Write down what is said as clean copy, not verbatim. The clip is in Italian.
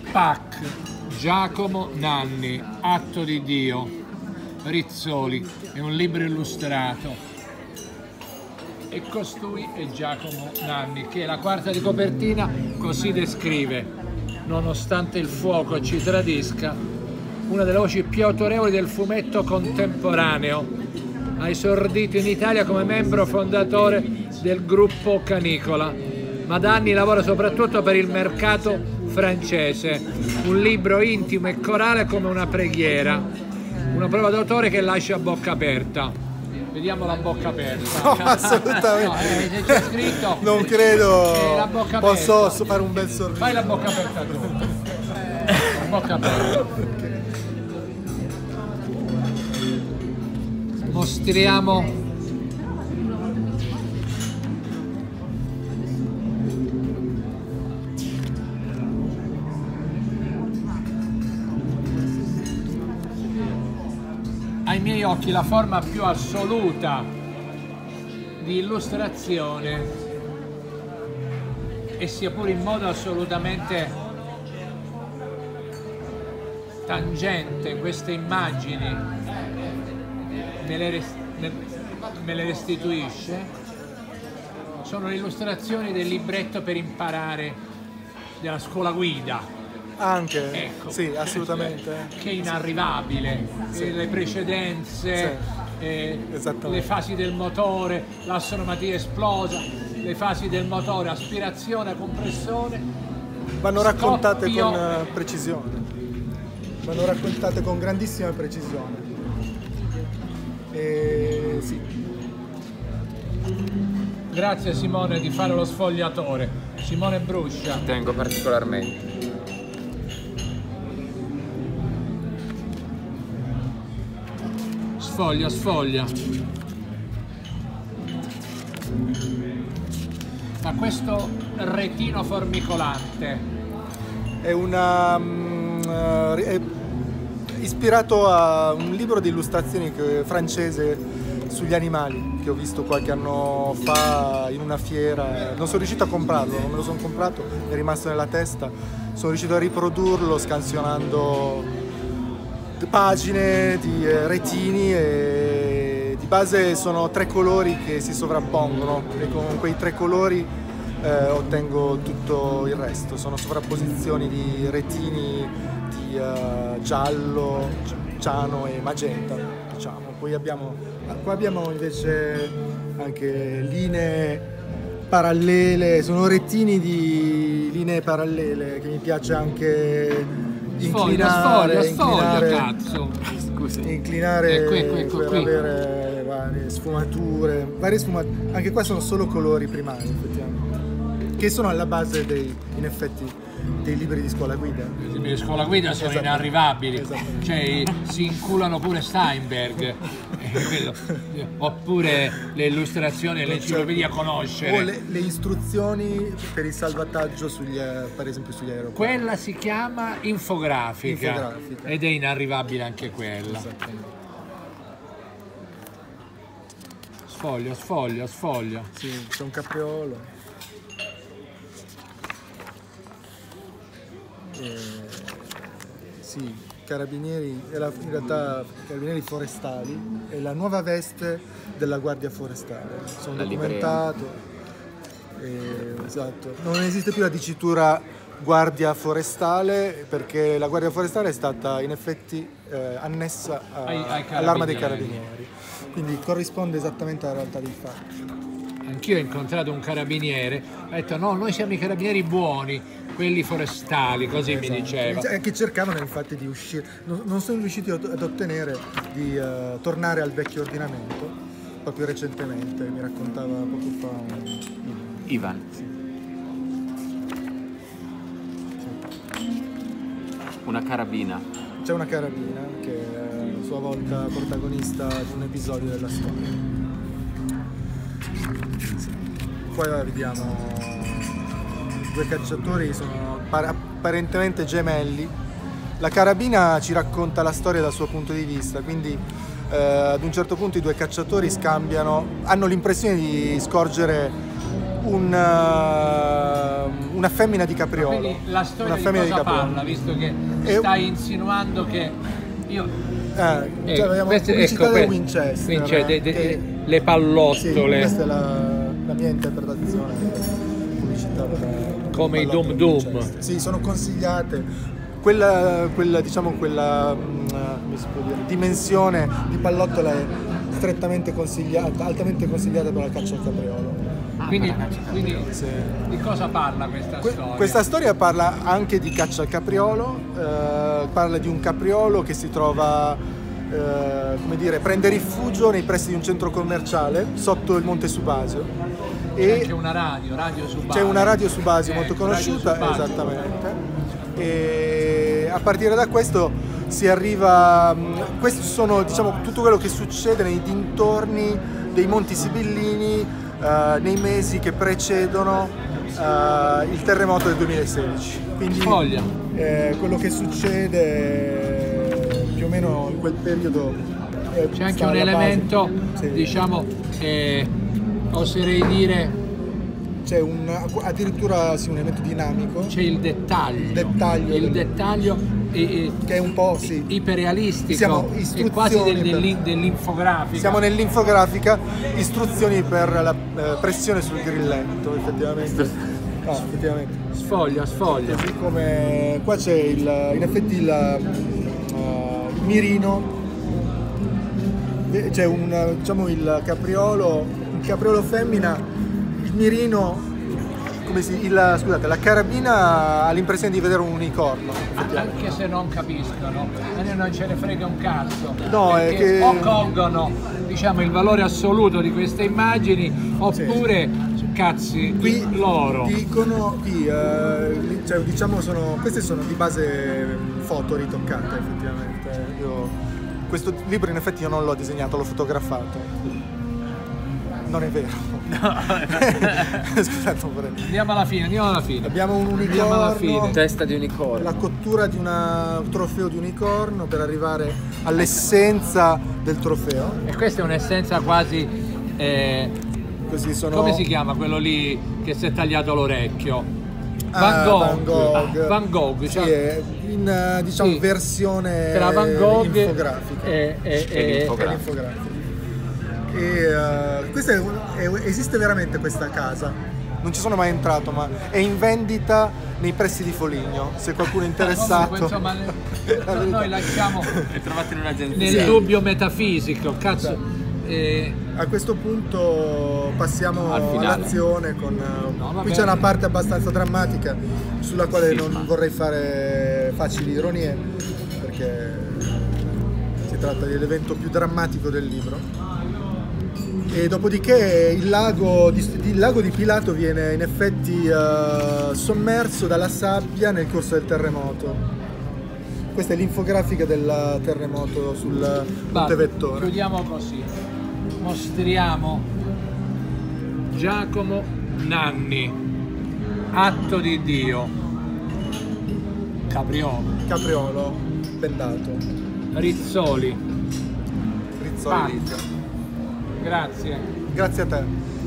PAC, Giacomo Nanni, Atto di Dio, Rizzoli, è un libro illustrato. E costui è Giacomo Nanni, che la quarta di copertina così descrive: nonostante il fuoco ci tradisca, una delle voci più autorevoli del fumetto contemporaneo, ha esordito in Italia come membro fondatore del gruppo Canicola, ma da anni lavora soprattutto per il mercato francese. Un libro intimo e corale come una preghiera, una prova d'autore che lascia a bocca aperta. Vediamo la bocca aperta. No, assolutamente. No, se c'è scritto, non credo. La bocca posso aperta. fare un bel sorriso. Fai la bocca aperta tu. La bocca aperta. Mostriamo ai miei occhi la forma più assoluta di illustrazione, e sia pure in modo assolutamente tangente queste immagini me le restituisce, sono le illustrazioni del libretto per imparare della scuola guida. Anche, Ecco, sì, assolutamente. Che è inarrivabile, Sì. le precedenze, le fasi del motore, l'assonometria esplosa, le fasi del motore, aspirazione, compressione. Vanno raccontate scoppio. con precisione, vanno raccontate con grandissima precisione. E sì. Grazie Simone di fare lo sfogliatore. Simone Bruscia. Tengo particolarmente. Sfoglia, sfoglia. Ma questo retino formicolante È è ispirato a un libro di illustrazioni francese sugli animali che ho visto qualche anno fa in una fiera. Non sono riuscito a comprarlo, non me lo sono comprato, è rimasto nella testa. Sono riuscito a riprodurlo scansionando pagine di retini, e di base sono 3 colori che si sovrappongono e con quei 3 colori ottengo tutto il resto. Sono sovrapposizioni di retini di giallo, ciano e magenta, diciamo. Poi qua abbiamo invece anche linee parallele, sono retini di linee parallele che mi piace anche inclinare, cazzo. Scusi. inclinare Ecco per qui. avere varie sfumature, anche qua sono solo colori primari effettivamente, che sono alla base in effetti dei libri di scuola guida. I libri di scuola guida sono Esatto. inarrivabili, Esatto. cioè si inculano pure Steinberg, oppure le illustrazioni, l'enciclopedia conoscere. O le istruzioni per il salvataggio per esempio sugli aeroporti. Quella si chiama infografica, Infografica. ed è inarrivabile anche quella. Esattamente. Sfoglia, sfoglia, sfoglia. Sì, c'è un capriolo. Sì, carabinieri, in realtà carabinieri forestali, è la nuova veste della Guardia Forestale. Sono La documentato. Esatto. Non esiste più la dicitura Guardia Forestale, perché la Guardia Forestale è stata in effetti annessa Ai all'Arma dei carabinieri. Carabinieri. Quindi corrisponde esattamente alla realtà dei fatti. Anch'io ho incontrato un carabiniere, ha detto no, noi siamo i carabinieri buoni, quelli forestali, così mi diceva. Che cercavano infatti di uscire, non sono riusciti ad ottenere di tornare al vecchio ordinamento, proprio recentemente, mi raccontava poco fa Ivan. Una carabina. C'è una carabina che è a sua volta protagonista di un episodio della storia. Poi vediamo 2 cacciatori, sono apparentemente gemelli. La carabina ci racconta la storia dal suo punto di vista, quindi ad un certo punto i 2 cacciatori hanno l'impressione di scorgere una femmina di capriolo. Quindi la storia Una di femmina cosa di capriolo. parla, visto che stai insinuando che io... Cioè, abbiamo queste- pubblicità ecco, del que- Winchester. Winchester, le Sì, pallottole, questa è la mia interpretazione pubblicità come i pallottole Dum Dum. Winchester. Sì, sono consigliate. Diciamo quella come si può dire, dimensione di pallottola è strettamente consigliata, altamente consigliata per la caccia al capriolo. Quindi Sì. di cosa parla questa storia? Questa storia parla anche di caccia al capriolo, parla di un capriolo che si trova, come dire, prende rifugio nei pressi di un centro commerciale sotto il Monte Subasio. C'è anche una radio Subasio. C'è una radio Subasio molto Radio conosciuta, Subasio. esattamente. E a partire da questo si arriva, questo sono, diciamo, tutto quello che succede nei dintorni dei Monti Sibillini nei mesi che precedono il terremoto del 2016. Quindi Foglia. quello che succede più o meno in quel periodo C'è anche sta un alla base. elemento, Sì. diciamo, oserei dire, C'è addirittura sì, un elemento dinamico c'è il dettaglio. Dettaglio. Dettaglio che è un po' sì. iperrealistico, Siamo è quasi istruzioni dell'infografica. Siamo nell'infografica, istruzioni per la pressione sul grilletto, effettivamente. No, effettivamente. Sfoglia. Così come qua c'è in effetti il mirino, c'è diciamo il capriolo femmina, il mirino, scusate, la carabina ha l'impressione di vedere un unicorno. Anche se non capiscono, a noi non ce ne frega un cazzo. No, è perché che- o colgono, diciamo, il valore assoluto di queste immagini, oppure cazzi loro. Dicono cioè, diciamo queste sono di base foto ritoccate, effettivamente. Questo libro in effetti io non l'ho disegnato, l'ho fotografato. Non è vero. Scusate, non vorrei. Andiamo alla fine. Abbiamo un Andiamo alla unicorno, fine. Testa di unicorno. la cottura di un trofeo di unicorno per arrivare all'essenza del trofeo. E questa è un'essenza quasi... Così sono come si chiama quello lì che si è tagliato l'orecchio? Van Gogh. Van Gogh, Sì, cioè, è in diciamo sì, versione tra Van Gogh infografica. e L'infografica. Questa esiste veramente questa casa. Non ci sono mai entrato, ma è in vendita nei pressi di Foligno. Se qualcuno è interessato. Comunque, insomma, noi lasciamo È trovato in un'agenzia. nel dubbio metafisico, cazzo. A questo punto passiamo Al finale. all'azione con vabbè. qui c'è una parte abbastanza drammatica sulla quale non vorrei fare facili ironie, perché si tratta dell'evento più drammatico del libro. E dopodiché il lago di Pilato viene in effetti sommerso dalla sabbia nel corso del terremoto. Questa è l'infografica del terremoto sul Monte Vettore. Chiudiamo così. Mostriamo Giacomo Nanni, Atto di Dio, Capriolo bendato. Rizzoli. Rizzoli. Grazie. Grazie a te.